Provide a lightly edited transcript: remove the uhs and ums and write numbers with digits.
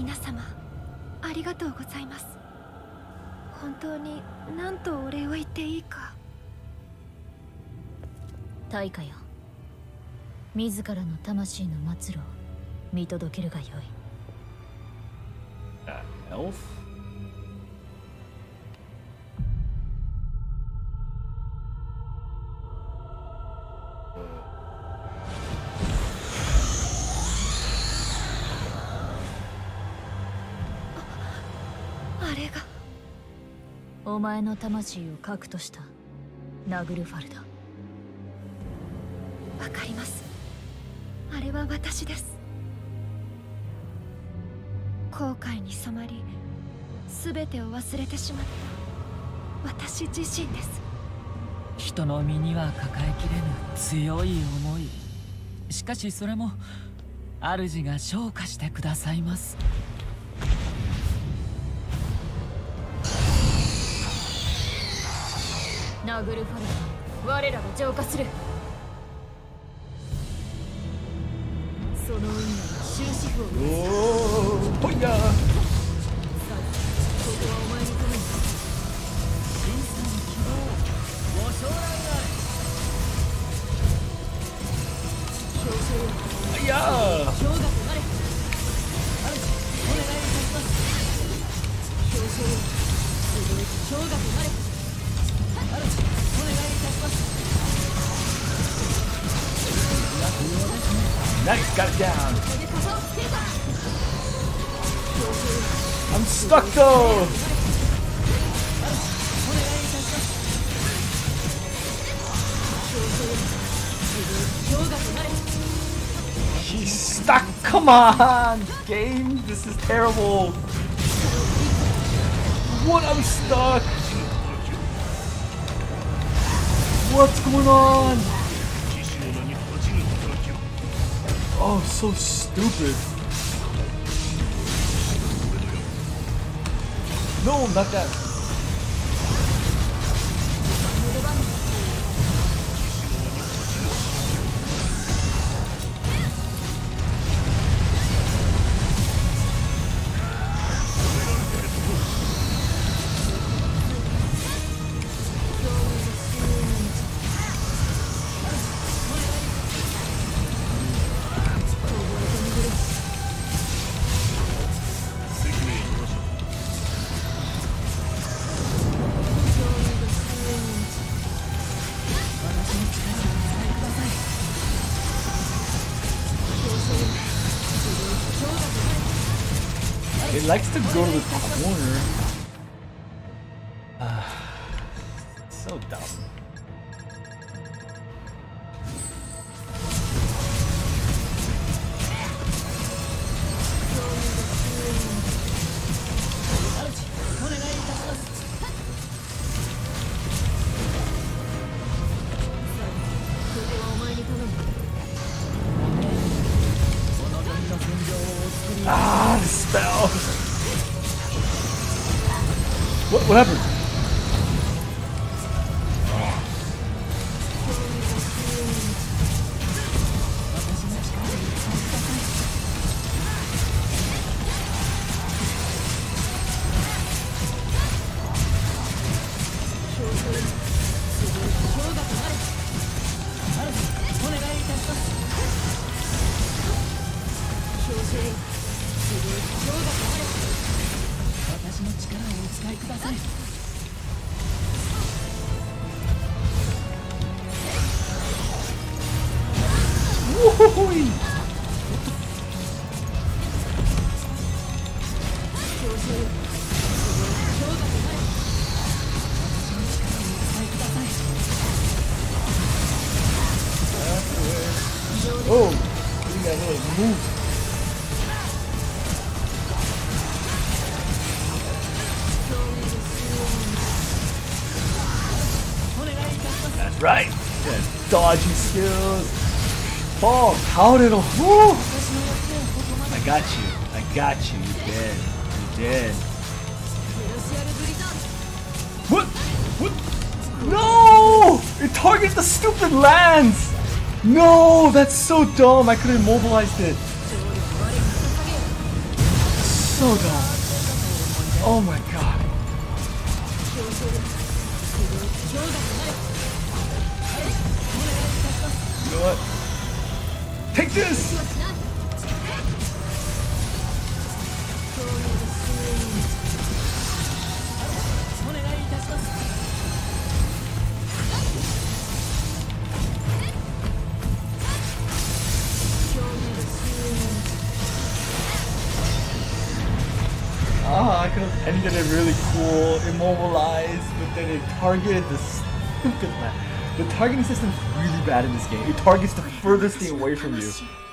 皆様ありがとうございます。本当に何とお礼を言っていいか。 大化よ、自らの魂の末路を見届けるがよい。 Elf? あれがお前の魂を核としたナグルファルだ。 わかります。あれは私です。後悔に染まり全てを忘れてしまった私自身です。 人の身には抱えきれぬ強い思い。しかしそれも主が昇華してくださいます。 ナグルファルダ、我らが浄化する。その運命に終止符を打つ。 おー、ほいやー。 ここはお前に頼む。 新さん希望ご将来あ表彰よ、 はいやー。 氷河となれ。お願いいたします。表彰よ、すごい氷河となれ。お願いいたします。 Nice, got it down. I'm stuck though. He's stuck. Come on, game. This is terrible. What? I'm stuck. What's going on? Oh, so stupid. No, not that. It likes to go to the corner. So dumb. Ah, the spell. What happened? Woo-hoo-hoo-y. Oh, you got a move. That's right. Yeah, dodgy skills. Oh, powered it. Woo! I got you. I got you. You did. You did. What? What? No! It targets the stupid lands! No! That's so dumb. I could have immobilized it. so dumb. Oh my god. 表彰ですすごい氷河となれお願いいたします You know what? Take this! しない今日のお願いいたします今日の Ah, I could have ended it really cool, immobilized, but then it targeted the stupid man. The targeting system's really bad in this game. It targets the furthest thing away from you.